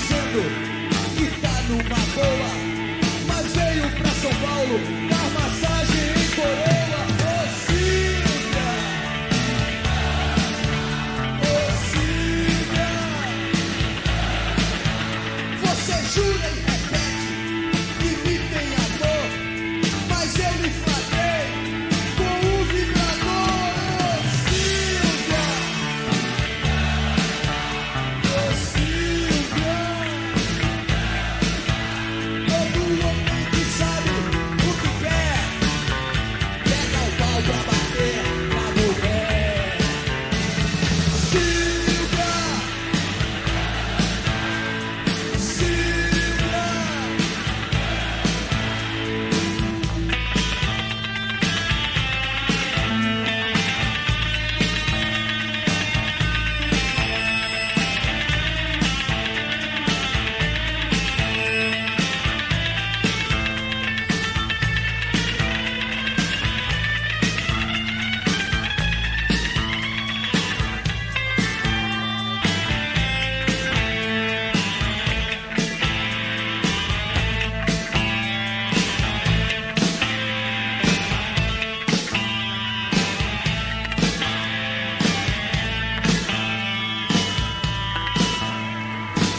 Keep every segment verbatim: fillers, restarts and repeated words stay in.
dizendo que tá numa boa, mas veio pra São Paulo dar massagem em coroa. Ô Silvia, ô Silvia, você jura e repete que me tem amor, mas eu me flagrei com um vibrador. Ô Silvia, ô Silvia, todo homem que sabe o que quer pega o pau pra bater na mulher. Silvia, Silvia,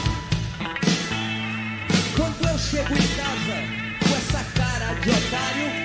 quando eu chego em casa com essa cara de otário,